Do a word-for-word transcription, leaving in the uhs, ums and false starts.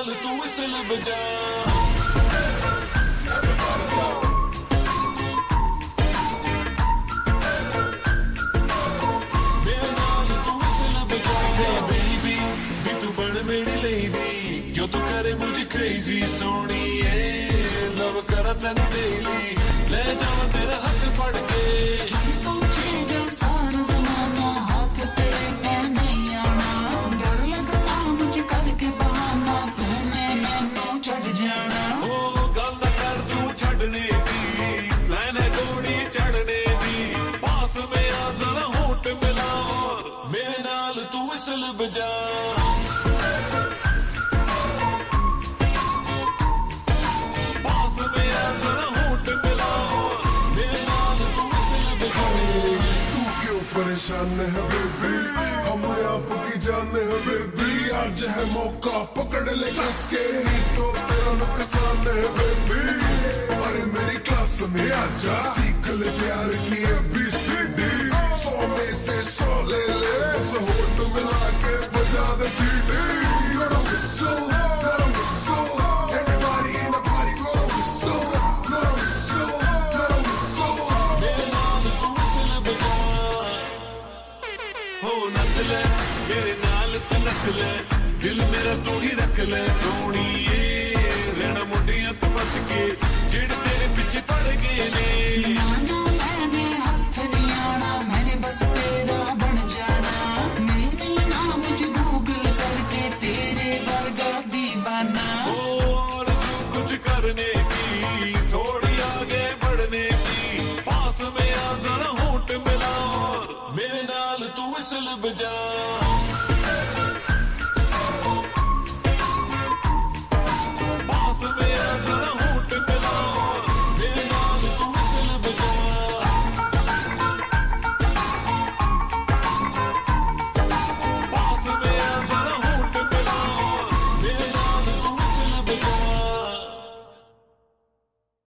नाल तू विसल बजा। मेरे नाल तू विसल बजा। Hey baby, भी तू बन मेरी lady, क्यों तू करे मुझे crazy सोनिए, लव करा तैनू daily, ले जावा तेरा हाथ फड़ के। सोचेगा सारा ज़माना हाथ तेरे मैं नहीं आना, डर लगता मुझे करके बहाना तूने मैनू छड़ जाना। ओ गल ना कर तू छड़ने दी, मैंने गोली चढ़ने दी, पास में आ जरा होठ मिला और मेरे नाल तू विसल बजा। पास में आ जरा होठ मिला और मेरे नाल तू विसल बजा। तू क्यों परेशान है बेबी, हम आपकी जान है बेबी, आज है मौका पकड़ ले कस के, तो तेरा नुकसान है बेबी। अरे मेरी क्लास में आजा, सीख ले प्यार की ए बी सी डी, सौ में से सौ ले ले, बस होठ मिला के बजा दे सीटी। Gonna whistle, gonna whistle, everybody in the party gonna whistle, gonna whistle, gonna whistle। मेरे नाल तू विसल बजा। हो नच ले मेरे नाल तू नच ले, दिल मेरा तू ही रख ले सोनिए, रहना मुंडियां तू बच के जेड़े तेरे पीछे पड़ गए ने। नाना मैंने हाथ नहीं आना, मैंने बस तेरा बन जाना, नहीं मिलना मुझे गूगल करके तेरे वर्गा दीवाना। और तू कुछ करने की, थोड़ी आगे बढ़ने की, पास में आ जरा होठ मिला और मेरे नाल तू विसल बजा।